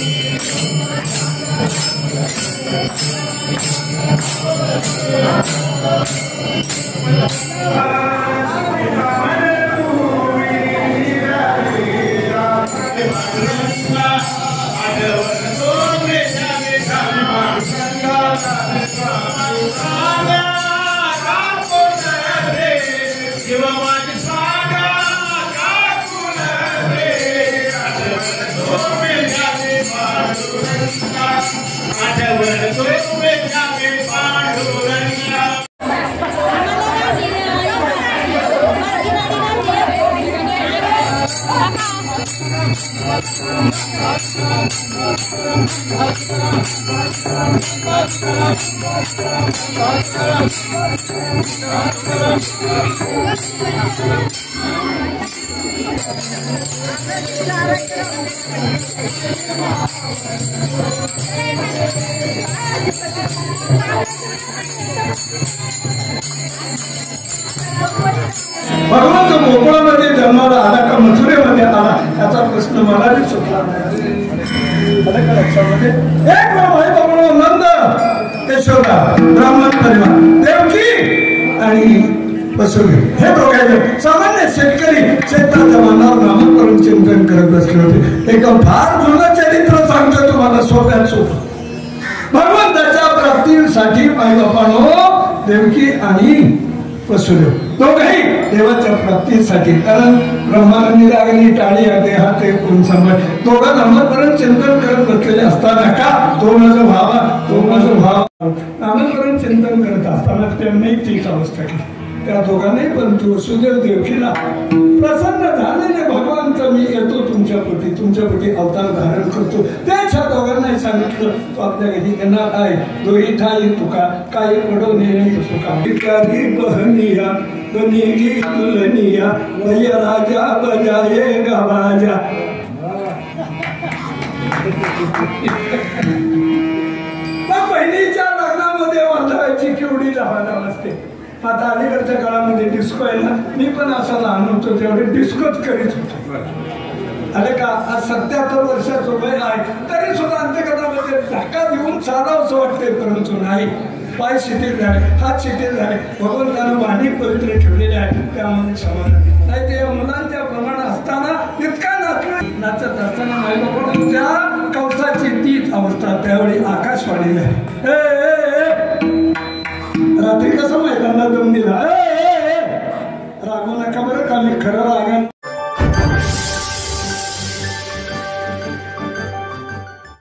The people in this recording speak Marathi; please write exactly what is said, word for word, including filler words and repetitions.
भगवंत गोकुळामध्ये जन्माला आला का मथुरेमध्ये आला याचा प्रश्न मला बी सुटला नाही. लक्षामध्ये एक भाई बाबा नंद यशोदा ब्राह्मण परिवार देवकी आणि वसुली हे दोघे सामान्य शेतकरी शेताच्या मानावर नामकरण चिंतन करत बसले होते. एक फार जुनं चरित्र सांगतो तुम्हाला सोप्यात सोपं. भगवंताच्या प्राप्तीसाठी आई बापानो देवकी आणि वसुदेव दोघेही देवाच्या प्राप्तीसाठी, कारण ब्रह्मांनी लागली टाळी देहात कोण सांभाळ दोघं नामकरण चिंतन करत बसलेले असताना का तो माझा भावा तो माझा भाव नामकरण चिंतन करत असताना त्यांनी तीच अवस्था केली. त्या दोघांनी पण वसुदेव देवकीला प्रसन्न झालेले भगवंत मी येतो तुमच्या पोटी तुमच्या पोटी अवतार धारण करतो. त्याच्या दोघांनाही सांगितलं तो आपल्या घरी येणार आहे. दोही ठाई तुका काही पडो नेणे सुका इत्यादी बहनिया बनिगी तुलनिया भय राजा बजाये गवाजा. बहिणीच्या लग्नामध्ये वाजवायची केवढी जहाजा असते. आता अलीकडच्या काळामध्ये डिस्को आहे ना, मी पण असा लहान होतो तेवढे डिस्कोच करीत होतो. अरे का आज सत्याहत्तर वर्षाचं वय आहे तरी सुद्धा अंत्यकरणामध्ये धक्का देऊन चालावंसं वाटते, परंतु नाही. पाय शिथिल झाले, हात शिथिल झाले, भगवंतानं वाणी पवित्र ठेवलेले आहे त्यामध्ये समान नाही. ते मुलांच्या प्रमाण असताना इतका नाचला नाचत असताना नाही बाबा त्या कवसाची तीच अवस्था त्यावेळी आकाशवाणी झाली. रात्री कसं मैदानाला दम दिला रागू नका बरं का मी खरं